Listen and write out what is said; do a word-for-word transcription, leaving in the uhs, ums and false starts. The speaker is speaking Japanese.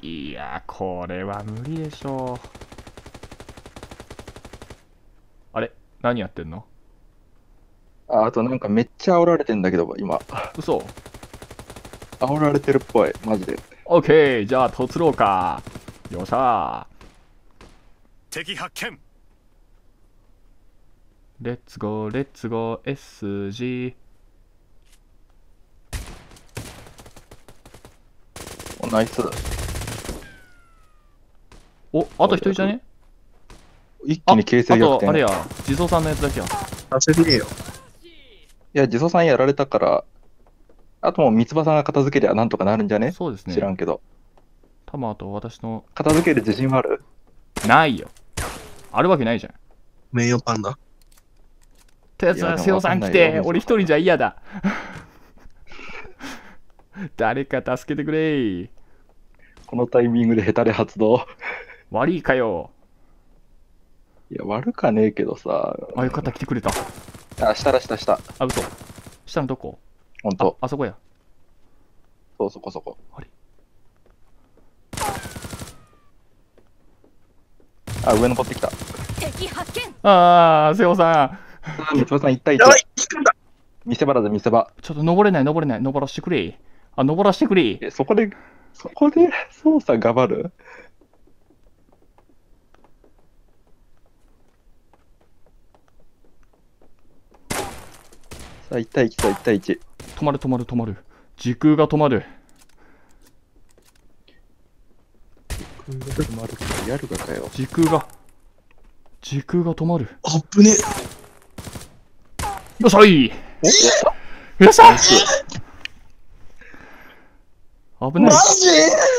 いや、これは無理でしょう。あれ何やってんの？ あ、あとなんかめっちゃ煽られてんだけど、今。 嘘。 煽られてるっぽい、マジで。 オッケー、じゃあ、突ろうか。よっしゃー。 敵発見。 レッツゴー、レッツゴー、エスジー。 お、ナイス。 お、あと一人じゃね？ 一気に形勢あ逆転。いとあれや、地蔵さんのやつだけや。 焦りよ。 や、地蔵さんやられたから、あともう三つ葉さんが片付けりゃなんとかなるんじゃね？ そうですね。 知らんけど。 多分あと私の。 片付ける自信はある？ ないよ。あるわけないじゃん。 名誉パンダ。 とやつは、 いやでも瀬尾さん来わかんないて、 よ俺一人じゃ嫌だ。誰か助けてくれ。 このタイミングでヘタレ発動。 悪いかよ。 いや、悪かねえけどさ。 あ、よかった、来てくれた。 あ、下だ、下、下。 あ、嘘。下のどこ？あほんと。、 あそこや。 そう、そこそこ。 あれ？ あ、上登ってきた。 敵発見。 あー、瀬尾さん。 あ、三つ葉さん、一対一や。ばい引くんだ。 見せ場だぜ、見せ場。 ちょっと登れない、登れない。登らしてくれ。あ、登らしてくれ。 え、そこで、そこで操作頑張る？さあ、一対一と一対一。 止まる、止まる、止まる。時空が止まる。 止まるからやるがかよ。 時空が。時空が止まる。 あぶね。 よっしゃい。 お、 よっしゃ危ない。 マジ